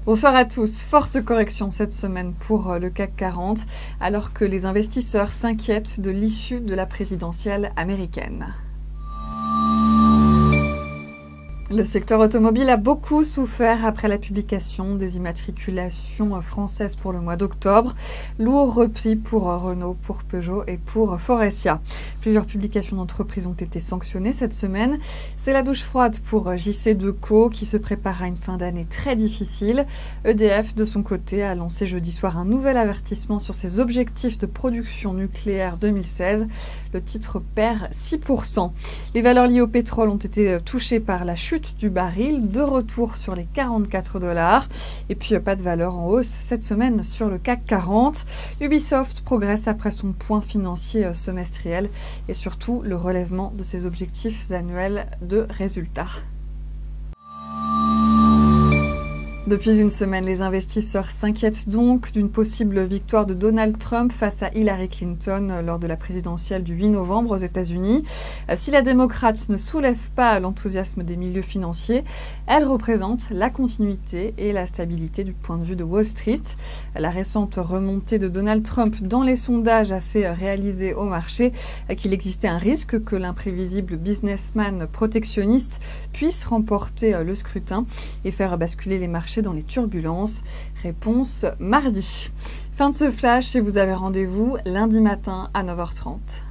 Bonsoir à tous. Forte correction cette semaine pour le CAC 40, alors que les investisseurs s'inquiètent de l'issue de la présidentielle américaine. Le secteur automobile a beaucoup souffert après la publication des immatriculations françaises pour le mois d'octobre. Lourd repli pour Renault, pour Peugeot et pour Faurecia. Plusieurs publications d'entreprises ont été sanctionnées cette semaine. C'est la douche froide pour JC2Co qui se prépare à une fin d'année très difficile. EDF, de son côté, a lancé jeudi soir un nouvel avertissement sur ses objectifs de production nucléaire 2016. Le titre perd 6%. Les valeurs liées au pétrole ont été touchées par la chute du baril, de retour sur les 44 $. Et puis pas de valeur en hausse cette semaine sur le CAC 40. Ubisoft progresse après son point financier semestriel et surtout le relèvement de ses objectifs annuels de résultats. Depuis une semaine, les investisseurs s'inquiètent donc d'une possible victoire de Donald Trump face à Hillary Clinton lors de la présidentielle du 8 novembre aux États-Unis. Si la démocrate ne soulève pas l'enthousiasme des milieux financiers, elle représente la continuité et la stabilité du point de vue de Wall Street. La récente remontée de Donald Trump dans les sondages a fait réaliser au marché qu'il existait un risque que l'imprévisible businessman protectionniste puisse remporter le scrutin et faire basculer les marchés dans les turbulences. Réponse mardi. Fin de ce flash et vous avez rendez-vous lundi matin à 9h30.